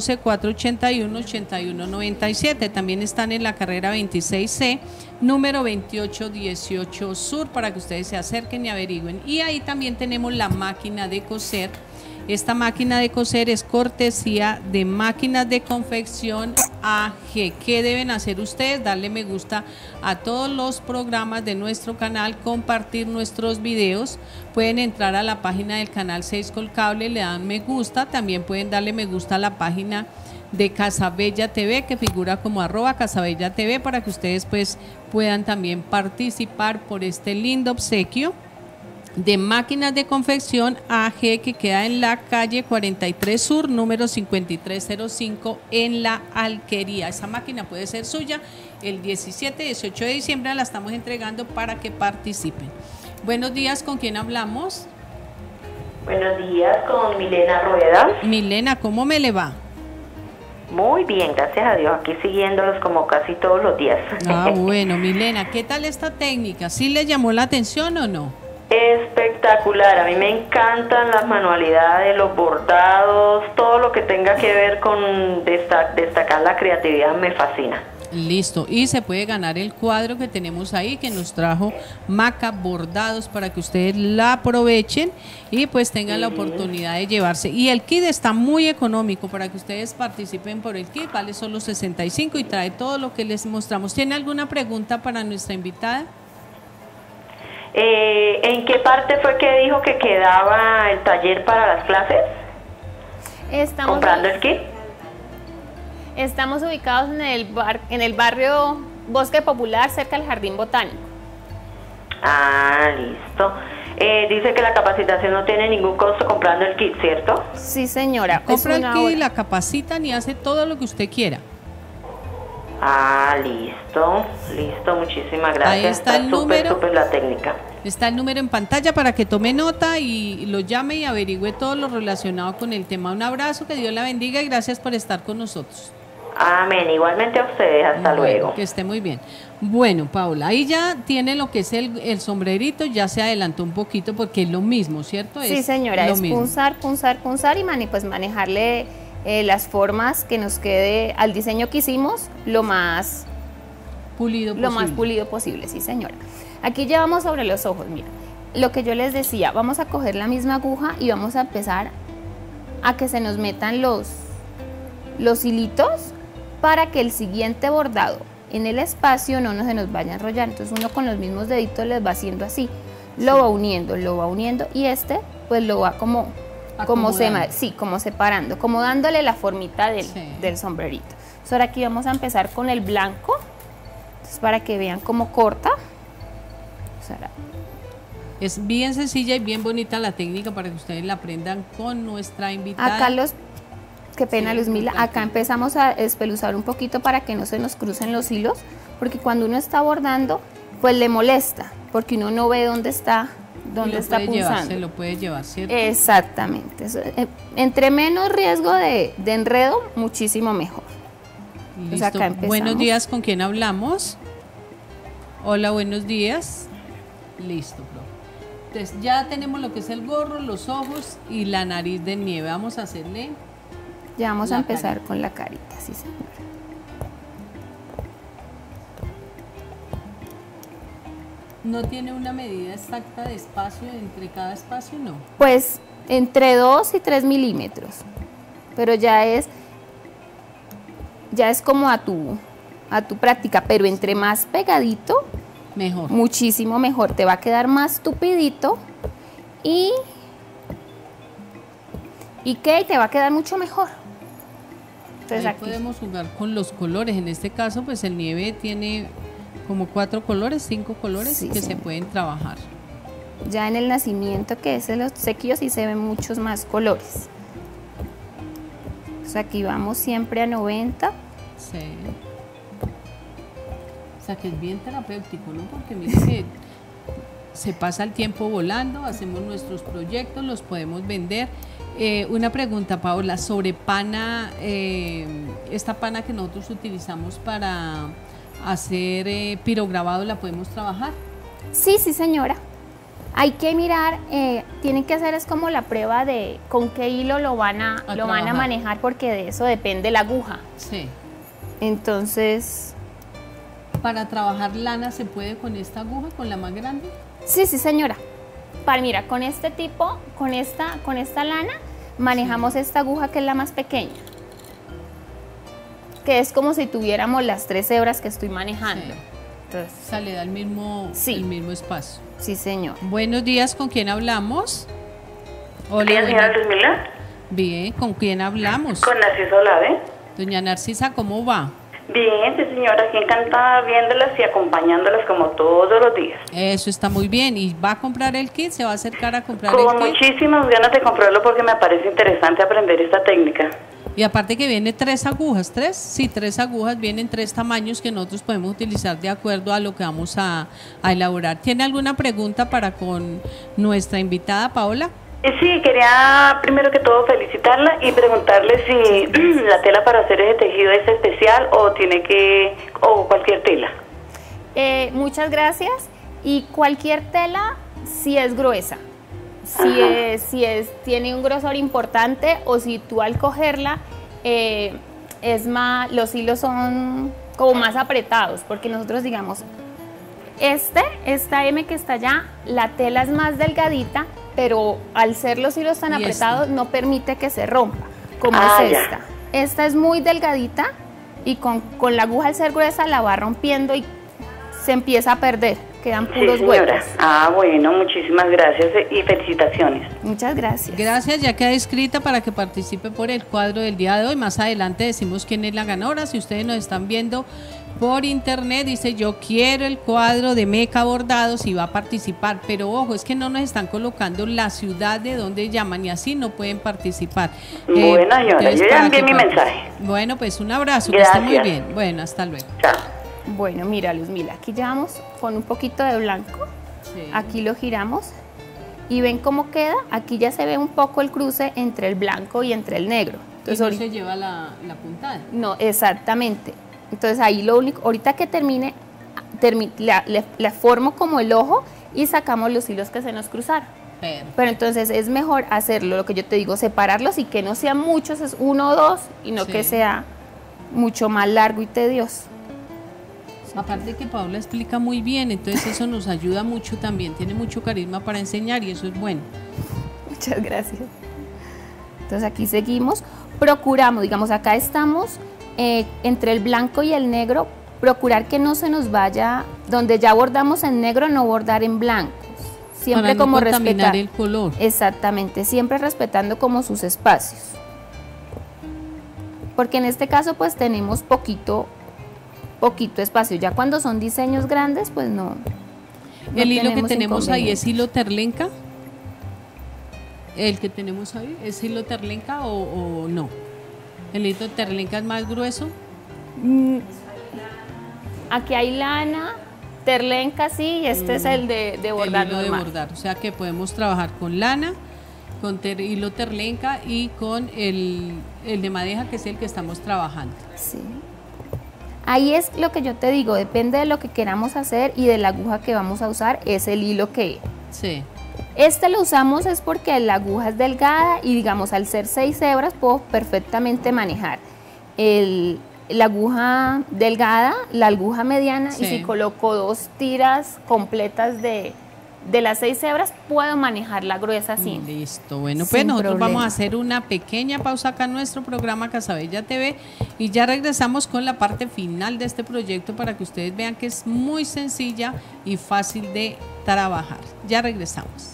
311-481-8197. También están en la carrera 26C, número 2818 Sur, para que ustedes se acerquen y averigüen. Y ahí también tenemos la máquina de coser. Esta máquina de coser es cortesía de Máquinas de Confección AG. ¿Qué deben hacer ustedes? Darle me gusta a todos los programas de nuestro canal, compartir nuestros videos. Pueden entrar a la página del canal 6 Colcable, le dan me gusta. También pueden darle me gusta a la página de Casabella TV, que figura como @Casabella TV, para que ustedes pues puedan también participar por este lindo obsequio de Máquinas de Confección AG, que queda en la calle 43 Sur, número 5305, en La Alquería. Esa máquina puede ser suya. El 17 y 18 de diciembre la estamos entregando para que participen. Buenos días, ¿con quién hablamos? Buenos días, con Milena Rueda. Milena, ¿cómo me le va? Muy bien, gracias a Dios, aquí siguiéndolos como casi todos los días. Ah, bueno, Milena, ¿qué tal esta técnica? ¿Sí le llamó la atención o no? Espectacular, a mí me encantan las manualidades, los bordados, todo lo que tenga que ver con destacar la creatividad me fascina. Listo, y se puede ganar el cuadro que tenemos ahí, que nos trajo Maca Bordados, para que ustedes la aprovechen y pues tengan la oportunidad de llevarse. Y el kit está muy económico para que ustedes participen por el kit, vale solo 65 y trae todo lo que les mostramos. ¿Tiene alguna pregunta para nuestra invitada? ¿En qué parte fue que dijo que quedaba el taller para las clases? ¿Comprando el kit? Estamos ubicados en el barrio Bosque Popular, cerca del Jardín Botánico. Ah, listo. Dice que la capacitación no tiene ningún costo comprando el kit, ¿cierto? Sí, señora. Compra el kit y la capacitan y hace todo lo que usted quiera. Ah, listo, muchísimas gracias. Ahí está el número. Súper la técnica. Está el número en pantalla para que tome nota y lo llame y averigüe todo lo relacionado con el tema. Un abrazo, que Dios la bendiga y gracias por estar con nosotros. Amén, igualmente a ustedes, hasta luego. Que esté muy bien. Bueno, Paula, ahí ya tiene lo que es el sombrerito, ya se adelantó un poquito porque es lo mismo, ¿cierto? Sí, señora, es punzar y pues manejarle las formas que nos quede al diseño que hicimos lo más pulido posible, sí, señora. Aquí llevamos sobre los ojos, mira, lo que yo les decía, vamos a coger la misma aguja y vamos a empezar a que se nos metan los hilitos para que el siguiente bordado en el espacio no se nos vaya a enrollar. Entonces uno con los mismos deditos les va haciendo así, lo va uniendo y este pues lo va como separando, como dándole la formita del sombrerito. Entonces ahora aquí vamos a empezar con el blanco. Entonces, para que vean cómo corta. Es bien sencilla y bien bonita la técnica para que ustedes la aprendan con nuestra invitada. Acá qué pena, Luzmila, acá empezamos a espeluzar un poquito para que no se nos crucen los hilos, porque cuando uno está bordando, pues le molesta, porque uno no ve dónde está punzando. Se lo puede llevar, ¿cierto? Exactamente. Entre menos riesgo de enredo, muchísimo mejor. Listo. Acá empezamos. Buenos días, ¿con quién hablamos? Hola, buenos días. Listo, Pro. Entonces ya tenemos lo que es el gorro, los ojos y la nariz de nieve. Vamos a hacerle... Ya vamos a empezar con la carita, sí, señora. ¿No tiene una medida exacta de espacio entre cada espacio, no? Pues entre 2 y 3 milímetros, pero ya es como a tu práctica, pero entre más pegadito, mejor. Muchísimo mejor, te va a quedar más tupidito y te va a quedar mucho mejor. Entonces ahí aquí podemos jugar con los colores. En este caso, pues el nieve tiene como 4 colores, 5 colores Sí, que sí. se pueden trabajar. ya en el nacimiento, que es en los sequillos, sí se ven muchos más colores. Entonces aquí vamos siempre a 90. Sí. O sea que es bien terapéutico, ¿no? Porque mire que se pasa el tiempo volando, hacemos nuestros proyectos, los podemos vender. Una pregunta, Paola, sobre pana, esta pana que nosotros utilizamos para hacer pirograbado, ¿la podemos trabajar? Sí, sí, señora. Hay que mirar, tienen que hacer es como la prueba de con qué hilo lo van a trabajar. manejar, porque de eso depende la aguja. Sí. Entonces, ¿Para trabajar lana se puede con esta aguja, con la más grande? sí, sí, señora. Mira, con este tipo, con esta lana, manejamos esta aguja que es la más pequeña. Que es como si tuviéramos las 3 hebras que estoy manejando. Sí. Entonces, O sea, le da el mismo espacio. Sí, señor. Buenos días, ¿con quién hablamos? Hola, señora Luzmila. Bien, ¿con quién hablamos? Con Narcisa Olave. Doña Narcisa, ¿cómo va? Bien, sí, señora, aquí encantada viéndolas y acompañándolas como todos los días. Eso está muy bien. ¿Y va a comprar el kit? ¿Se va a acercar a comprar Con el kit? muchísimas ganas de comprarlo porque me parece interesante aprender esta técnica. Y aparte que viene 3 agujas, 3, sí, 3 agujas, vienen 3 tamaños que nosotros podemos utilizar de acuerdo a lo que vamos a elaborar. ¿Tiene alguna pregunta para con nuestra invitada, Paola? Sí, quería primero que todo felicitarla y preguntarle si la tela para hacer ese tejido es especial o cualquier tela. Muchas gracias. Y cualquier tela, si es gruesa, tiene un grosor importante, o si tú al cogerla, los hilos son como más apretados, porque nosotros digamos, esta M que está allá, la tela es más delgadita, pero al ser los hilos tan apretados no permite que se rompa, como es esta. Esta es muy delgadita y con la aguja al ser gruesa la va rompiendo y se empieza a perder, quedan puros huecos. Bueno, muchísimas gracias y felicitaciones. Muchas gracias. Gracias, ya queda escrita para que participe por el cuadro del día de hoy. Más adelante decimos quién es la ganadora. Si ustedes nos están viendo por internet, dice yo quiero el cuadro de Meca Bordados y va a participar, pero ojo, es que no nos están colocando la ciudad de donde llaman y así no pueden participar. Bueno, señora, yo ya envié mi mensaje. Bueno, pues un abrazo, gracias. que esté muy bien. Bueno, hasta luego. Chao. Bueno, mira, Luzmila, aquí llevamos con un poquito de blanco, aquí lo giramos y ven cómo queda. Aquí ya se ve un poco el cruce entre el blanco y entre el negro. Entonces, y no se lleva la puntada. No, exactamente. Entonces ahí lo único, ahorita que termine, le formo como el ojo y sacamos los hilos que se nos cruzaron. Pero entonces es mejor hacerlo, lo que yo te digo, separarlos y que no sean muchos, es 1 o 2 y no que sea mucho más largo y tedioso. Aparte que Paola explica muy bien, entonces eso nos ayuda mucho también, tiene mucho carisma para enseñar y eso es bueno. Muchas gracias. Entonces aquí seguimos, procuramos, digamos acá estamos entre el blanco y el negro, procurar que no se nos vaya, donde ya bordamos en negro, no bordar en blanco. Siempre para no como contaminar respetar el color. Exactamente, siempre respetando como sus espacios. Porque en este caso pues tenemos poquito espacio. Ya cuando son diseños grandes pues no. El hilo que tenemos ahí es hilo terlenca. El que tenemos ahí es hilo terlenca o no. El hilo terlenca es más grueso. Aquí hay lana, terlenca sí, y este es el de bordar el hilo normal. de bordar, o sea que podemos trabajar con lana, con hilo terlenca y con el de madeja, que es el que estamos trabajando. Sí. Ahí es lo que yo te digo, depende de lo que queramos hacer y de la aguja que vamos a usar, es el hilo que... Sí. Este lo usamos es porque la aguja es delgada y digamos al ser 6 hebras puedo perfectamente manejar la aguja delgada, la aguja mediana, y si coloco 2 tiras completas de las 6 hebras puedo manejar la gruesa así. Listo, bueno, pues nosotros vamos a hacer una pequeña pausa acá en nuestro programa Casabella TV y ya regresamos con la parte final de este proyecto para que ustedes vean que es muy sencilla y fácil de trabajar. Ya regresamos.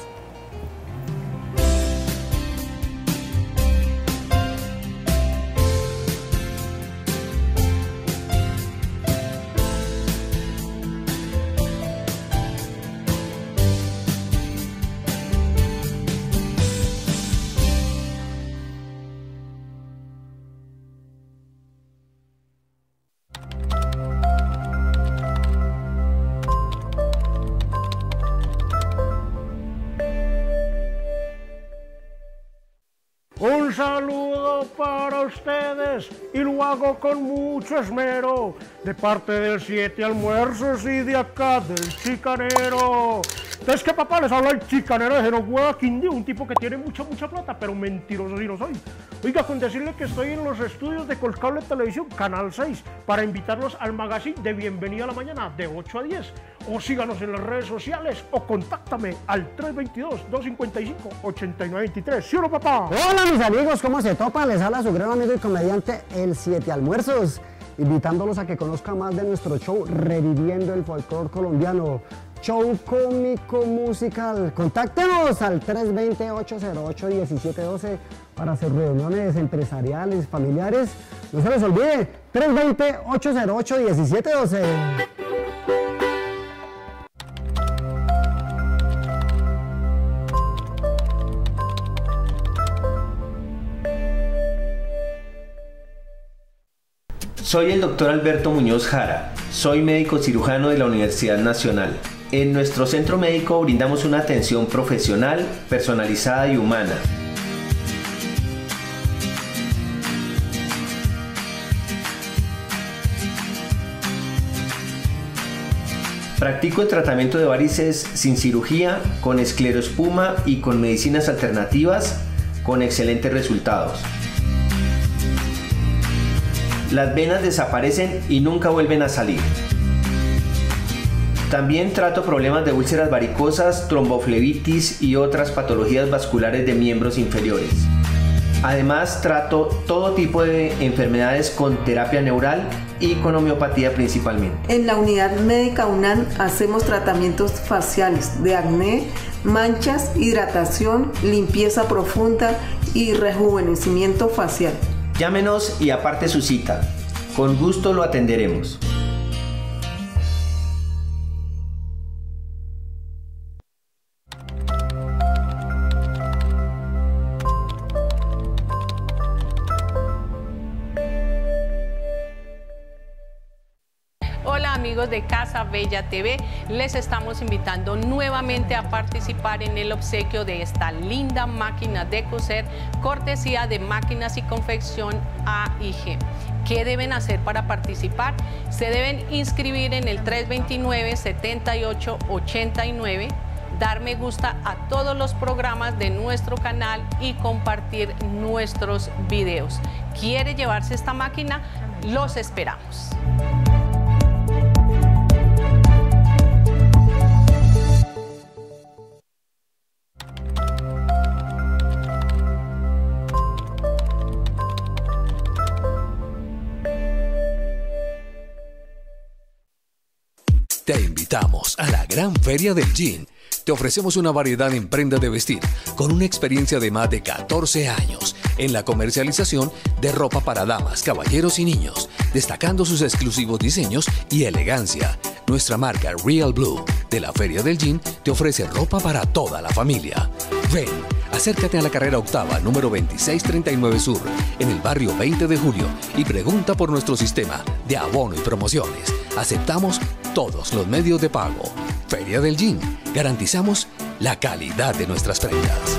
saludo para ustedes y lo hago con mucho esmero, de parte del 7 Almuerzos y de acá del Chicanero. Entonces, ¿qué papá? Les habla el Chicanero de Genohueva Quindío, un tipo que tiene mucha plata, pero mentiroso sí no soy. Oiga, con decirle que estoy en los estudios de Colcable Televisión, Canal 6, para invitarlos al magazine de Bienvenida a la Mañana, de 8 a 10. O síganos en las redes sociales, o contáctame al 322-255-8923. ¿Sí o no, papá? Hola, mis amigos, ¿cómo se topan? Les habla su gran amigo y comediante, el 7 Almuerzos, invitándolos a que conozcan más de nuestro show Reviviendo el Folclor Colombiano. Show cómico musical. Contáctenos al 320-808-1712 para sus reuniones empresariales, familiares. No se les olvide, 320-808-1712. Soy el doctor Alberto Muñoz Jara. Soy médico cirujano de la Universidad Nacional. En nuestro centro médico brindamos una atención profesional, personalizada y humana. Practico el tratamiento de varices sin cirugía, con escleroespuma y con medicinas alternativas, con excelentes resultados. Las venas desaparecen y nunca vuelven a salir. También trato problemas de úlceras varicosas, tromboflebitis y otras patologías vasculares de miembros inferiores. Además, trato todo tipo de enfermedades con terapia neural y con homeopatía principalmente. En la unidad médica UNAM hacemos tratamientos faciales de acné, manchas, hidratación, limpieza profunda y rejuvenecimiento facial. Llámenos y aparte su cita. Con gusto lo atenderemos. Hola amigos de Casa Bella TV, les estamos invitando nuevamente a participar en el obsequio de esta linda máquina de coser, cortesía de Máquinas y Confección AIG. ¿Qué deben hacer para participar? Se deben inscribir en el 329-7889, dar me gusta a todos los programas de nuestro canal y compartir nuestros videos. ¿Quiere llevarse esta máquina? Los esperamos. Te invitamos a la Gran Feria del Jean. Te ofrecemos una variedad en prendas de vestir con una experiencia de más de 14 años en la comercialización de ropa para damas, caballeros y niños, destacando sus exclusivos diseños y elegancia. Nuestra marca Real Blue de la Feria del Jean te ofrece ropa para toda la familia. Ven, acércate a la carrera octava, número 2639 Sur, en el barrio 20 de Julio y pregunta por nuestro sistema de abono y promociones. Aceptamos todos los medios de pago. Feria del Jean. Garantizamos la calidad de nuestras prendas.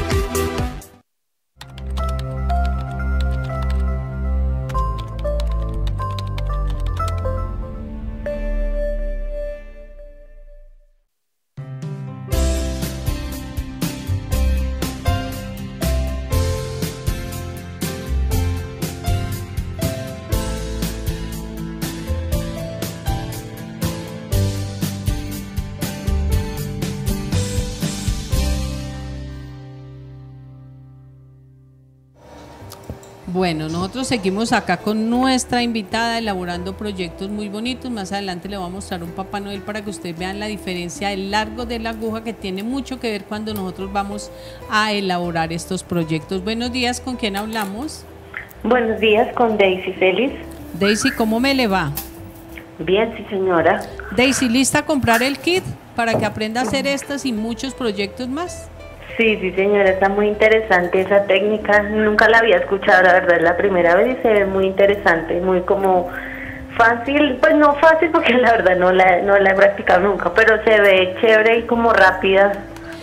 Bueno, nosotros seguimos acá con nuestra invitada elaborando proyectos muy bonitos. Más adelante le voy a mostrar un Papá Noel para que ustedes vean la diferencia del largo de la aguja, que tiene mucho que ver cuando nosotros vamos a elaborar estos proyectos. Buenos días, ¿con quién hablamos? Buenos días, con Daisy Celis. Daisy, ¿cómo me le va? Bien, sí señora. Daisy, ¿lista a comprar el kit para que aprenda a hacer estas y muchos proyectos más? Sí, sí señora, está muy interesante esa técnica, nunca la había escuchado, la verdad es la primera vez y se ve muy interesante, muy como fácil, pues no fácil porque la verdad no la he practicado nunca, pero se ve chévere y como rápida.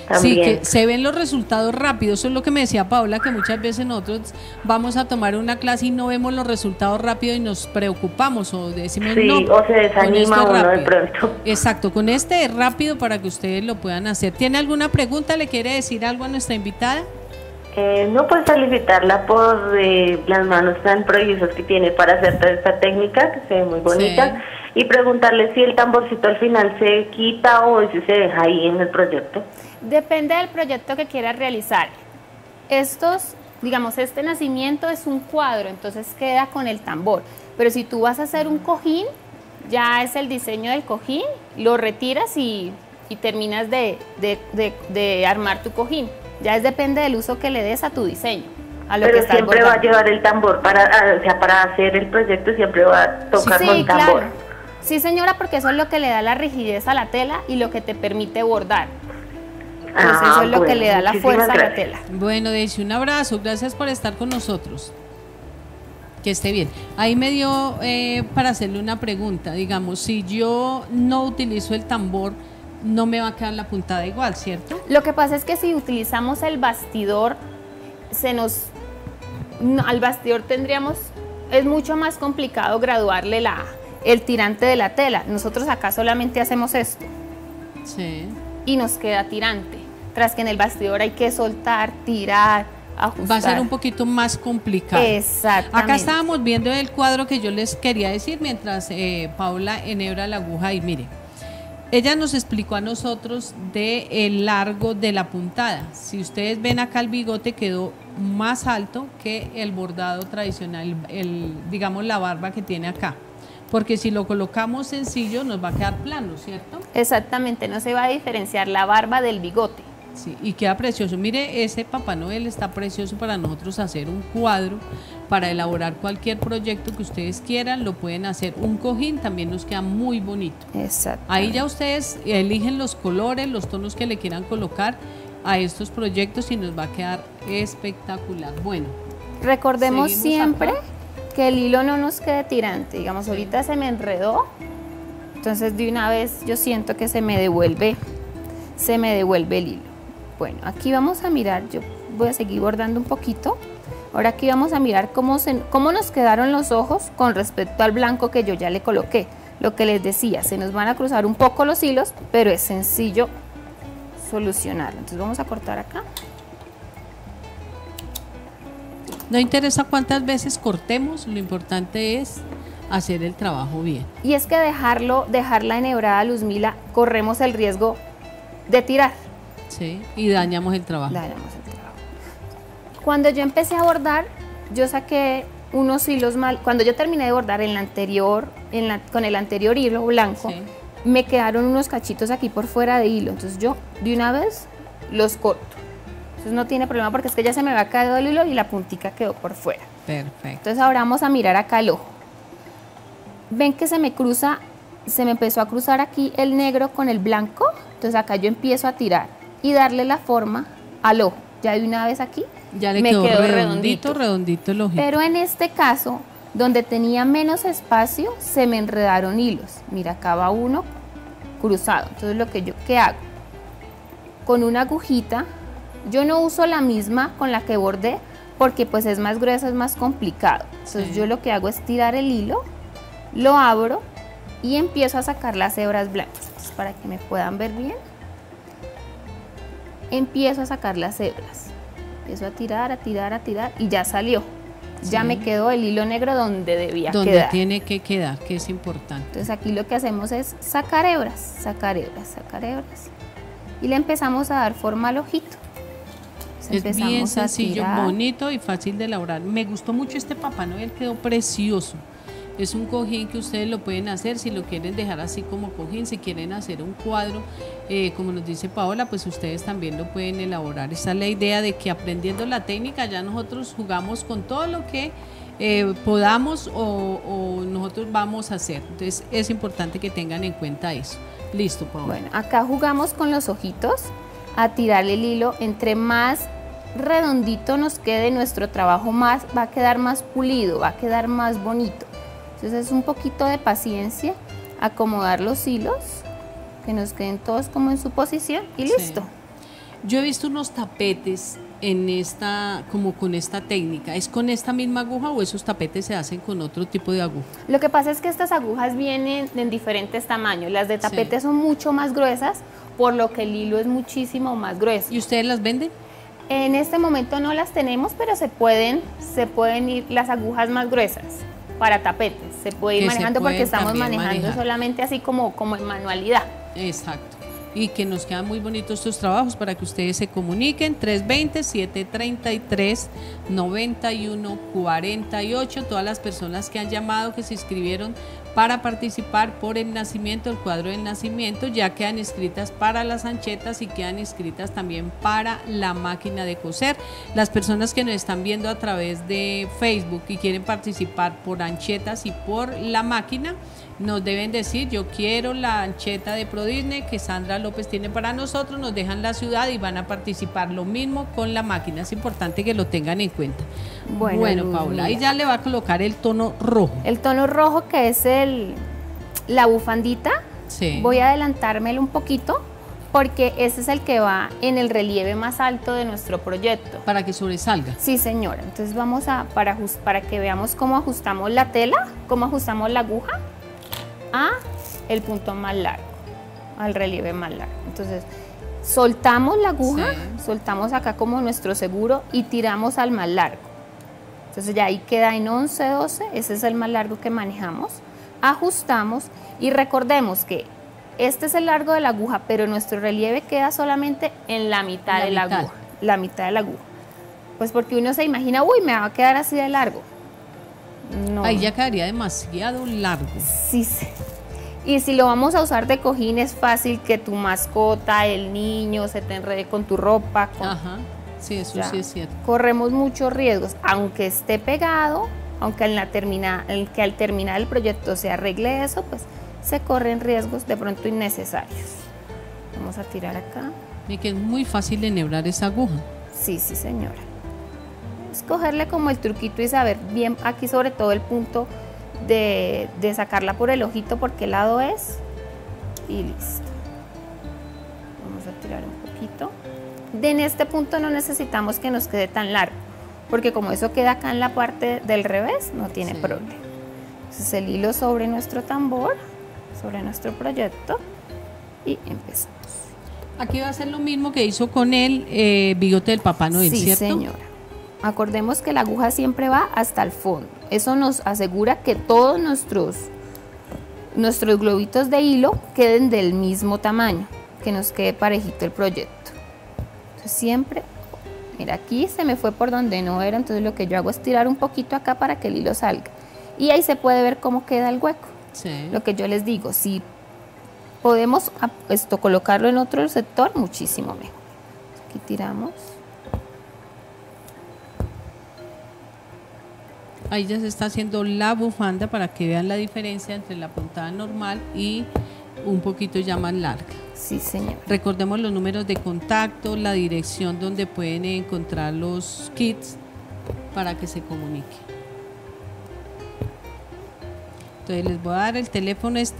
Sí, que se ven los resultados rápidos. Eso es lo que me decía Paola, que muchas veces nosotros vamos a tomar una clase y no vemos los resultados rápidos y nos preocupamos o decimos sí, no. O se desanima uno de pronto. Exacto, con este es rápido para que ustedes lo puedan hacer. ¿Tiene alguna pregunta? ¿Le quiere decir algo a nuestra invitada? No, pues felicitarla por las manos tan prodigiosas que tiene para hacer toda esta técnica, que se ve muy bonita. Sí. Y preguntarle si el tamborcito al final se quita o si se deja ahí en el proyecto. Depende del proyecto que quieras realizar. Digamos, este nacimiento es un cuadro, entonces queda con el tambor. Pero si tú vas a hacer un cojín, ya es el diseño del cojín, lo retiras y terminas de armar tu cojín. Ya depende del uso que le des a tu diseño. Pero que siempre va a llevar el tambor para hacer el proyecto, siempre va a tocar con tambor. Claro. Sí, señora, porque eso es lo que le da la rigidez a la tela y lo que te permite bordar. Pues eso es lo que le da la fuerza a la tela. Bueno, Daisy, un abrazo. Gracias por estar con nosotros. Que esté bien. Ahí me dio para hacerle una pregunta. Digamos, si yo no utilizo el tambor, no me va a quedar la puntada igual, ¿cierto? Lo que pasa es que si utilizamos el bastidor, al bastidor es mucho más complicado graduarle el tirante de la tela. Nosotros acá solamente hacemos esto. Sí. Y nos queda tirante. Tras que en el bastidor hay que soltar, tirar, ajustar. Va a ser un poquito más complicado. Exactamente. Acá estábamos viendo el cuadro que yo les quería decir mientras Paula enhebra la aguja y mire. Ella nos explicó a nosotros el largo de la puntada. Si ustedes ven acá, el bigote quedó más alto que el bordado tradicional, digamos la barba que tiene acá. Porque si lo colocamos sencillo nos va a quedar plano, ¿cierto? Exactamente, no se va a diferenciar la barba del bigote. Sí, y queda precioso. Mire, ese Papá Noel está precioso para nosotros hacer un cuadro, para elaborar cualquier proyecto que ustedes quieran, lo pueden hacer. Un cojín también nos queda muy bonito. Exacto. Ahí ya ustedes eligen los colores, los tonos que le quieran colocar a estos proyectos y nos va a quedar espectacular. Bueno, recordemos siempre que el hilo no nos quede tirante. Digamos, ahorita se me enredó, entonces de una vez yo siento que se me devuelve el hilo. Bueno, aquí vamos a mirar, yo voy a seguir bordando un poquito. Ahora aquí vamos a mirar cómo nos quedaron los ojos con respecto al blanco que yo ya le coloqué. Lo que les decía, se nos van a cruzar un poco los hilos, pero es sencillo solucionarlo. Entonces vamos a cortar acá. No interesa cuántas veces cortemos, lo importante es hacer el trabajo bien. Y es que dejarla enhebrada, Luzmila, corremos el riesgo de tirar. Sí, y dañamos el trabajo. Cuando yo empecé a bordar, yo saqué unos hilos mal. Cuando yo terminé de bordar con el anterior hilo blanco, sí, me quedaron unos cachitos aquí por fuera de hilo. Entonces yo de una vez los corto. Entonces no tiene problema porque es que ya se me va caído el hilo y la puntica quedó por fuera. Perfecto. Entonces ahora vamos a mirar acá el ojo. Ven que se me empezó a cruzar aquí el negro con el blanco. Entonces acá yo empiezo a tirar y darle la forma al ojo. Ya de una vez aquí ya le quedó redondito el ojito. Pero en este caso, donde tenía menos espacio, se me enredaron hilos. Mira, acá va uno cruzado. Entonces ¿qué hago? Con una agujita, yo no uso la misma con la que bordé porque pues es más gruesa, es más complicado. Entonces sí, yo lo que hago es tirar el hilo, lo abro y empiezo a sacar las hebras blancas. Entonces, para que me puedan ver bien, empiezo a sacar las hebras. Empiezo a tirar y ya salió. Sí. Ya me quedó el hilo negro donde debía quedar. Donde tiene que quedar, que es importante. Entonces aquí lo que hacemos es sacar hebras. Y le empezamos a dar forma al ojito. Entonces, es bien sencillo, bonito y fácil de elaborar. Me gustó mucho este Papá Noel, quedó precioso. Es un cojín que ustedes lo pueden hacer si lo quieren dejar así como cojín, si quieren hacer un cuadro, como nos dice Paola, pues ustedes también lo pueden elaborar. Esa es la idea de que aprendiendo la técnica ya nosotros jugamos con todo lo que podamos o nosotros vamos a hacer. Entonces es importante que tengan en cuenta eso. Listo, Paola. Bueno, acá jugamos con los ojitos a tirar el hilo. Entre más redondito nos quede nuestro trabajo, más va a quedar más pulido, va a quedar más bonito. Entonces es un poquito de paciencia, acomodar los hilos, que nos queden todos como en su posición y listo. Sí. Yo he visto unos tapetes en como con esta técnica. ¿Es con esta misma aguja o esos tapetes se hacen con otro tipo de aguja? Lo que pasa es que estas agujas vienen en diferentes tamaños. Las de tapete son mucho más gruesas, por lo que el hilo es muchísimo más grueso. ¿Y ustedes las venden? En este momento no las tenemos, pero se pueden ir las agujas más gruesas para tapetes. Se puede ir manejando porque estamos manejando solamente así como en manualidad. Exacto. Y que nos quedan muy bonitos estos trabajos para que ustedes se comuniquen. 320-733-9148. Todas las personas que han llamado, que se inscribieron para participar por el nacimiento, el cuadro del nacimiento, ya quedan inscritas para las anchetas y quedan inscritas también para la máquina de coser. Las personas que nos están viendo a través de Facebook y quieren participar por anchetas y por la máquina, nos deben decir: yo quiero la ancheta de Pro Disney que Sandra López tiene para nosotros, nos dejan la ciudad y van a participar. Lo mismo con la máquina, es importante que lo tengan en cuenta. Bueno, Paula, ahí ya le va a colocar el tono rojo. El tono rojo, que es la bufandita. Sí. Voy a adelantármelo un poquito porque ese es el que va en el relieve más alto de nuestro proyecto. Para que sobresalga. Sí, señora. Entonces vamos para que veamos cómo ajustamos la tela, cómo ajustamos la aguja a el punto más largo, al relieve más largo. Entonces soltamos la aguja, soltamos acá como nuestro seguro y tiramos al más largo. Entonces ya ahí queda en 11, 12, ese es el más largo que manejamos. Ajustamos y recordemos que este es el largo de la aguja, pero nuestro relieve queda solamente en la mitad de la aguja. La mitad de la aguja. Pues porque uno se imagina, uy, me va a quedar así de largo. No. Ahí ya quedaría demasiado largo. Sí. Y si lo vamos a usar de cojín, es fácil que tu mascota, el niño, se te enrede con tu ropa. Ajá, sí, eso sí es cierto. Corremos muchos riesgos, aunque esté pegado, aunque al terminar el proyecto se arregle eso, pues se corren riesgos de pronto innecesarios. Vamos a tirar acá. Y que es muy fácil enhebrar esa aguja. Sí, señora. Cogerle como el truquito y saber bien aquí sobre todo el punto de sacarla por el ojito, por qué lado es, y listo. Vamos a tirar un poquito. En este punto no necesitamos que nos quede tan largo, porque como eso queda acá en la parte del revés, no tiene problema. Entonces el hilo sobre nuestro tambor, sobre nuestro proyecto, y empezamos. Aquí va a ser lo mismo que hizo con el bigote del Papá Noel, ¿cierto? Sí, señora. Acordemos que la aguja siempre va hasta el fondo. Eso nos asegura que todos nuestros globitos de hilo queden del mismo tamaño, que nos quede parejito el proyecto. Entonces siempre, mira, aquí se me fue por donde no era, entonces lo que yo hago es tirar un poquito acá para que el hilo salga. Y ahí se puede ver cómo queda el hueco. Sí. Lo que yo les digo, si podemos colocarlo en otro sector, muchísimo mejor. Aquí tiramos. Ahí ya se está haciendo la bufanda para que vean la diferencia entre la puntada normal y un poquito ya más larga. Sí, señor. Recordemos los números de contacto, la dirección donde pueden encontrar los kits para que se comuniquen. Entonces les voy a dar el teléfono, es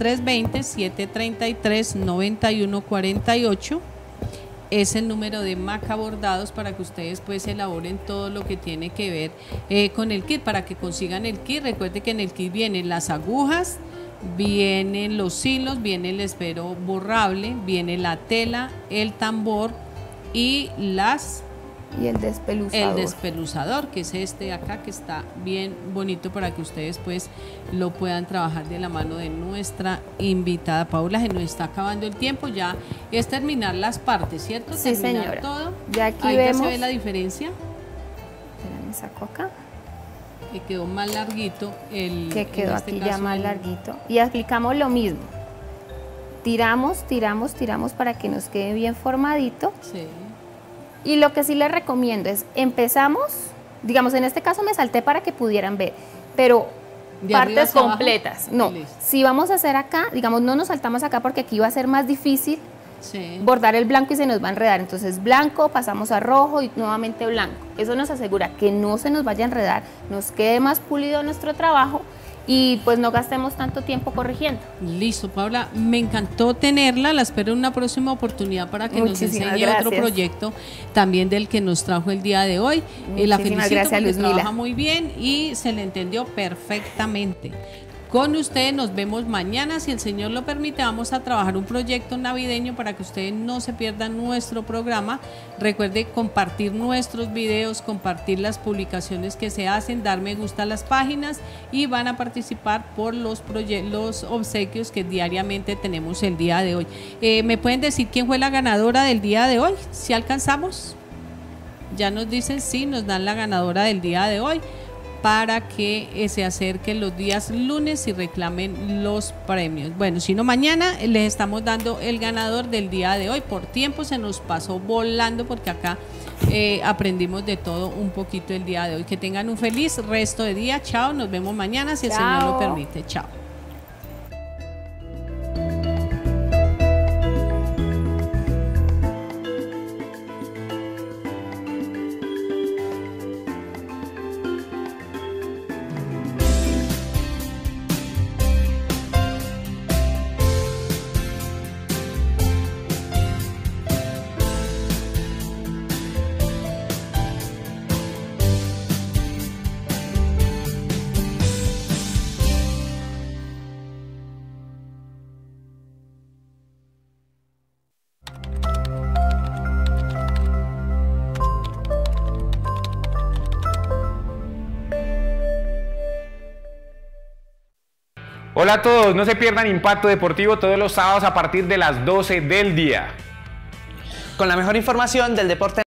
320-733-9148. Es el número de Maca Bordados para que ustedes pues elaboren todo lo que tiene que ver con el kit, para que consigan el kit. Recuerde que en el kit vienen las agujas, vienen los hilos, viene el esfero borrable, viene la tela, el tambor y el despeluzador. El despeluzador, que es este de acá, que está bien bonito para que ustedes pues lo puedan trabajar de la mano de nuestra invitada Paula. Se nos está acabando el tiempo, ya es terminar las partes, ¿cierto? Sí, terminar señora. Todo. Ya aquí ahí vemos. Ya se ve la diferencia. Me saco acá. Que quedó más larguito el. Que quedó aquí ya más larguito. Y aplicamos lo mismo. Tiramos para que nos quede bien formadito. Sí. Y lo que sí les recomiendo es, empezamos, digamos, en este caso me salté para que pudieran ver, pero partes completas. No, si vamos a hacer acá, digamos, no nos saltamos acá porque aquí va a ser más difícil bordar el blanco y se nos va a enredar. Entonces blanco, pasamos a rojo y nuevamente blanco. Eso nos asegura que no se nos vaya a enredar, nos quede más pulido nuestro trabajo y pues no gastemos tanto tiempo corrigiendo. Listo, Paula, me encantó tenerla, la espero en una próxima oportunidad para que nos enseñe otro proyecto también del que nos trajo el día de hoy. La felicito porque trabaja muy bien y se le entendió perfectamente. Con ustedes nos vemos mañana, si el Señor lo permite. Vamos a trabajar un proyecto navideño para que ustedes no se pierdan nuestro programa. Recuerde compartir nuestros videos, compartir las publicaciones que se hacen, dar me gusta a las páginas y van a participar por los obsequios que diariamente tenemos el día de hoy. ¿Me pueden decir quién fue la ganadora del día de hoy? ¿Si alcanzamos? Ya nos dicen sí, nos dan la ganadora del día de hoy, para que se acerquen los días lunes y reclamen los premios. Bueno, si no, mañana les estamos dando el ganador del día de hoy. Por tiempo se nos pasó volando porque acá aprendimos de todo un poquito el día de hoy. Que tengan un feliz resto de día. Chao, nos vemos mañana si el Señor lo permite. Chao. Hola a todos, no se pierdan Impacto Deportivo todos los sábados a partir de las 12 del día. Con la mejor información del deporte